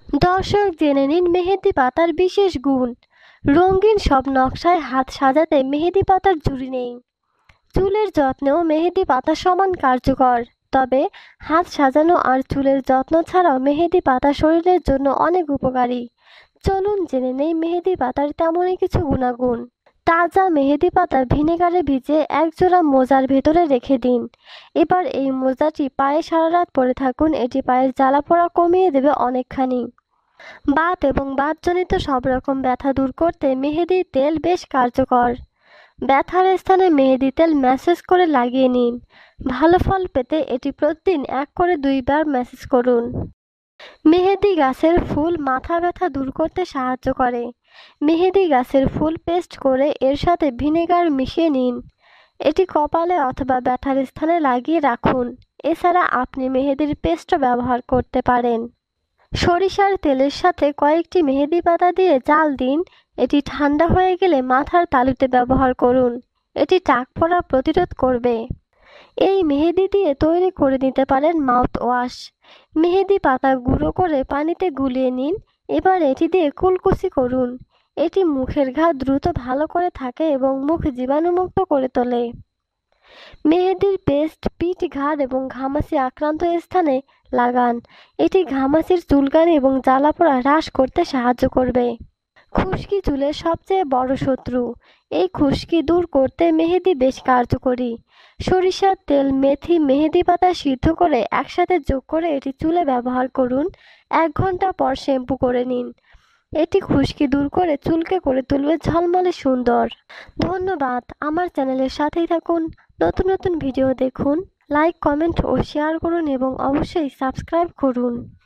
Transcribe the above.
দর্শক জেনে নিন মেহেদি পাতার বিশেষ গুণ। রঙিন সব নকশায় হাত সাজাতে মেহেদি পাতার জুড়ি নেই। চুলের যত্নেও মেহেদি পাতা সমান কার্যকর। তবে হাত সাজানো আর চুলের যত্ন ছাড়াও মেহেদি পাতা শরীরের জন্য অনেক উপকারী। চলুন জেনে নেই মেহেদি পাতার তেমনই কিছু গুণাগুণ। তাজা মেহেদি পাতা ভিনেগারে ভিজিয়ে একজোড়া মোজার ভেতরে রেখে দিন। এবার এই মোজাটি পায়ে সারা রাত পরে থাকুন, এটি পায়ের জ্বালাপোড়া কমিয়ে দেবে অনেকখানি। বাত এবং বাতজনিত সব রকম ব্যথা দূর করতে মেহেদির তেল বেশ কার্যকর। ব্যথার স্থানে মেহেদি তেল ম্যাসাজ করে লাগিয়ে নিন। ভালো ফল পেতে এটি প্রতিদিন 1 করে 2 বার ম্যাসাজ করুন। মেহেদি গাছের ফুল মাথা ব্যথা দূর করতে সাহায্য করে। মেহেদি গাছের ফুল পেস্ট করে এর সাথে ভিনেগার মিশিয়ে নিন। এটি কপালে অথবা ব্যথার স্থানে লাগিয়ে রাখুন। এছাড়া আপনি মেহেদির পেস্টও ব্যবহার করতে পারেন। সরিষার তেলের সাথে কয়েকটি মেহেদি পাতা দিয়ে জাল দিন। এটি ঠান্ডা হয়ে গেলে মাথার তালুতে ব্যবহার করুন। এটি টাক পড়া প্রতিরোধ করবে। এই মেহেদি দিয়ে তৈরি করে নিতে পারেন মাউথ ওয়াশ। মেহেদি পাতা গুঁড়ো করে পানিতে গুলিয়ে নিন। এবার এটি দিয়ে কুলকুচি করুন। এটি মুখের ঘা দ্রুত ভালো করে থাকে এবং মুখ জীবাণুমুক্ত করে তোলে। মেহেদির পেস্ট পিঠ, ঘাড় এবং ঘামাচি আক্রান্ত স্থানে লাগান। এটি ঘামাচির চুলকানি এবং জ্বালাপোড়া হ্রাস করতে সাহায্য করবে। খুশকি চুলের সবচেয়ে বড় শত্রু। এই খুশকি দূর করতে মেহেদি বেশ কার্যকরী। সরিষার তেল, মেথি, মেহেদি পাতা সিদ্ধ করে একসাথে যোগ করে এটি চুলে ব্যবহার করুন। 1 ঘন্টা পর শ্যাম্পু করে নিন। এটি খুশকি দূর করে চুলকে করে তুলবে ঝলমলে সুন্দর। ধন্যবাদ। আমার চ্যানেলের সাথেই থাকুন। নতুন নতুন ভিডিও দেখুন। লাইক, কমেন্ট ও শেয়ার করুন এবং অবশ্যই সাবস্ক্রাইব করুন।